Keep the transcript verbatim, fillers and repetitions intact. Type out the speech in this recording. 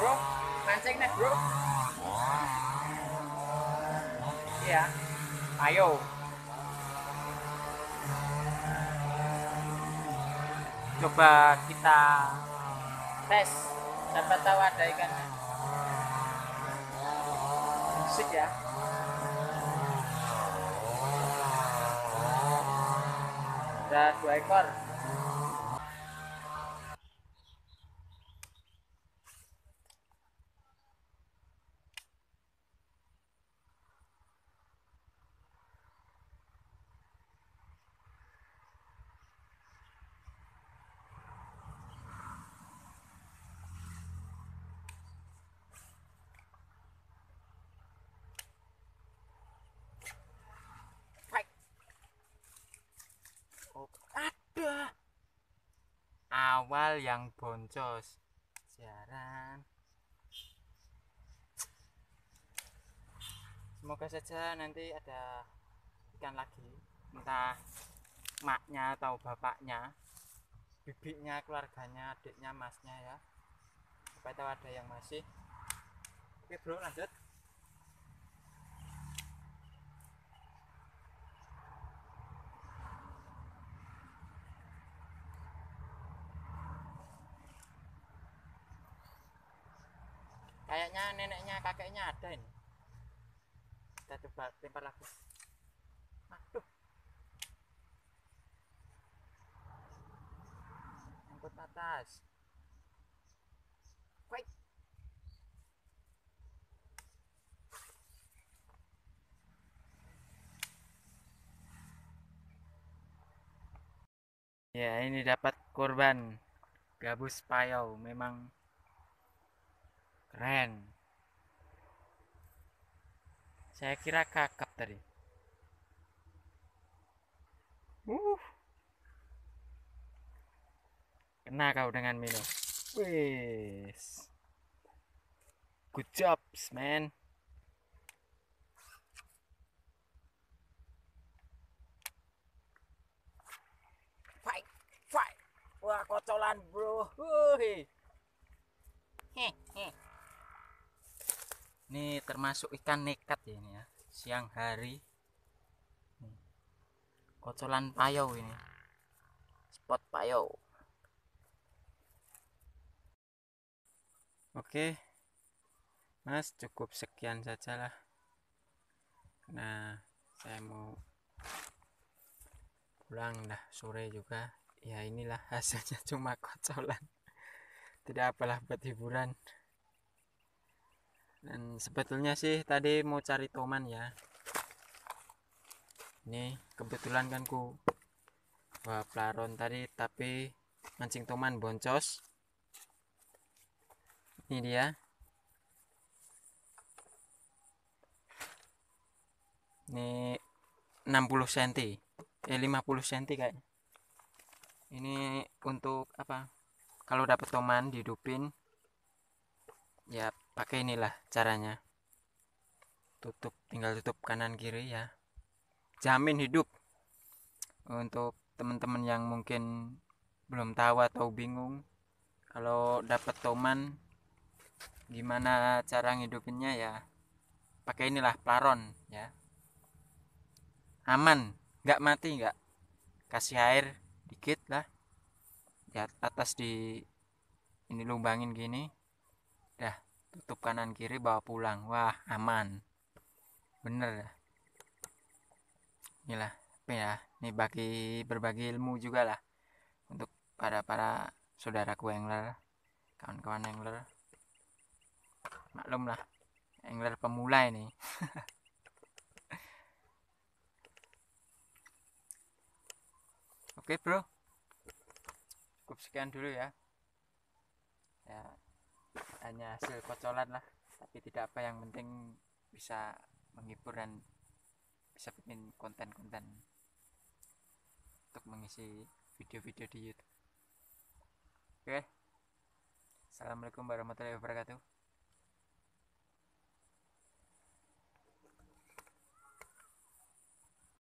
bro, mancing nih bro. Iya, ayo coba kita tes, siapa tahu ada ikannya. Musik ya. Ada dua ekor. Fight. Oh, ada. Awal yang boncos. Siaran. Semoga saja nanti ada ikan lagi, entah maknya atau bapaknya, bibiknya, keluarganya, adiknya, masnya ya. Supaya tahu ada yang masih. Oke bro, lanjut. Kayaknya neneknya, kakeknya ada ini. Kita coba lempar lagi. Aduh, angkut atas. Wait. Ya, ini dapat korban gabus payau, memang keren. Saya kira kakap tadi. Uh, kena kau dengan minum. Wis. Good jobs, man. Fight, fight. Wah, kocolan, bro. Wuih. Hehe. Ini termasuk ikan nekat ya ini ya. Siang hari. Kocolan payau ini. Spot payau. Oke. Mas, cukup sekian sajalah. Nah, saya mau pulang dah, sore juga. Ya inilah hasilnya, cuma kocolan. Tidak apalah, buat hiburan. Dan sebetulnya sih tadi mau cari toman ya. Ini kebetulan kan ku bawa plaron tadi, tapi mancing toman boncos. Ini dia. Ini enam puluh sentimeter. Eh lima puluh sentimeter kayaknya. Ini untuk apa? Kalau dapat toman dihidupin, ya pakai inilah caranya. Tutup, tinggal tutup kanan kiri ya. Jamin hidup. Untuk teman-teman yang mungkin belum tahu atau bingung, kalau dapat toman gimana cara ngidupinnya ya, pakai inilah plaron ya. Aman, nggak mati, nggak. Kasih air dikit lah di atas, di ini lubangin gini, dah tutup kanan kiri, bawa pulang. Wah, aman bener dah. Inilah apa ya, ini bagi berbagi ilmu juga lah untuk para para saudaraku angler, kawan-kawan angler. Maklum lah, angler pemula ini. Oke bro, cukup sekian dulu ya. Ya hanya hasil kocolan lah, tapi tidak apa, yang penting bisa menghibur dan bisa bikin konten-konten untuk mengisi video-video di YouTube. Oke, assalamualaikum warahmatullahi wabarakatuh.